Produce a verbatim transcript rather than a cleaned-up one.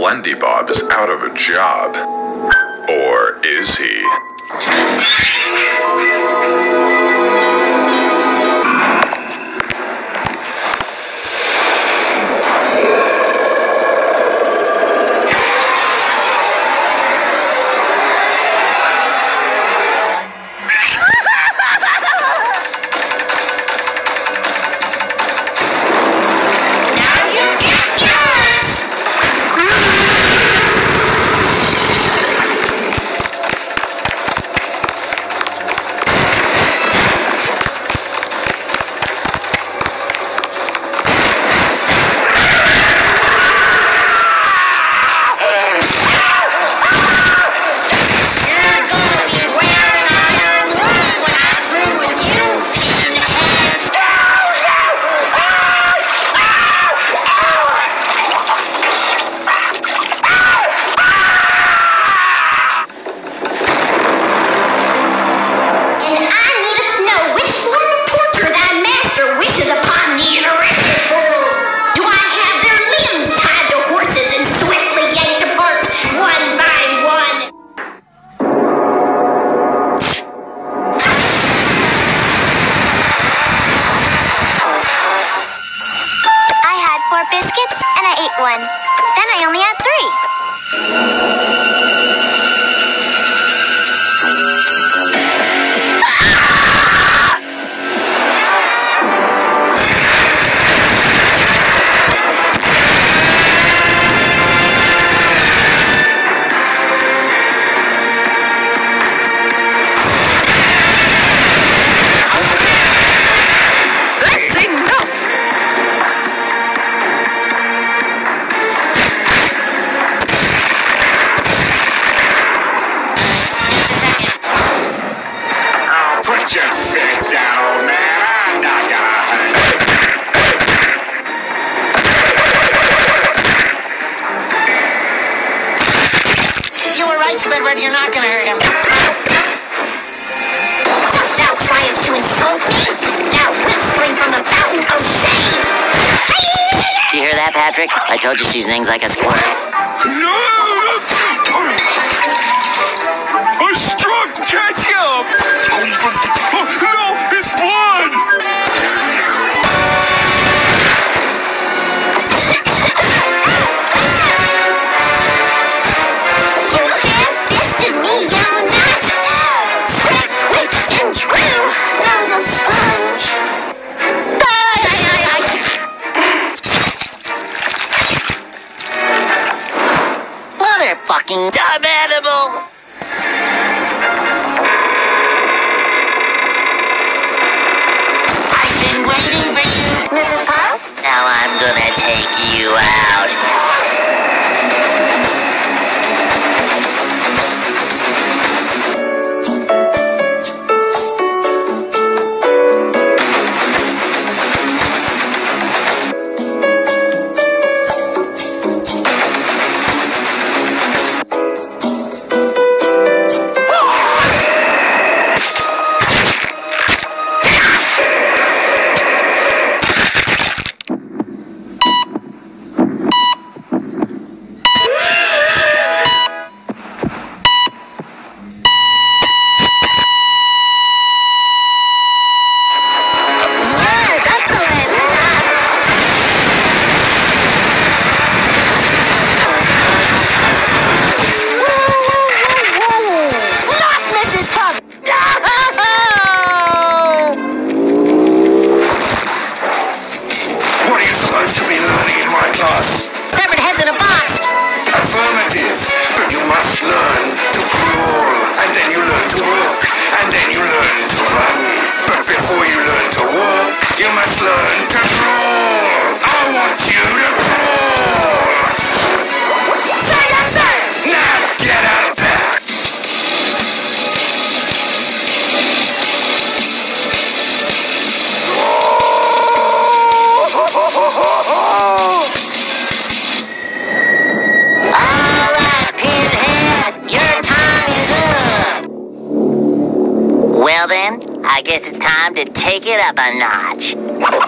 Slendybob is out of a job. Or is he? Biscuits, and I ate one. Then I only had three. Put your fist down, old man. I'm not gonna hurt you. You were right, Squidward. You're not gonna hurt him. Thou triumphs to insult me? Thou whipstring from the fountain of shame! Do you hear that, Patrick? I told you she sings like a squirrel. No! I struck ketchup! Oh, no! It's blood! You ham-fisted me, you nut! Spread quick and true! No, no sponge! Motherfucking dumb animal! Missus Pop? Now I'm gonna take you out. Learn to crawl! I want you to crawl! Sir, yes, sir! Now get out there! Alright, Pinhead, your time is up! Well then, I guess it's time to take it up a notch.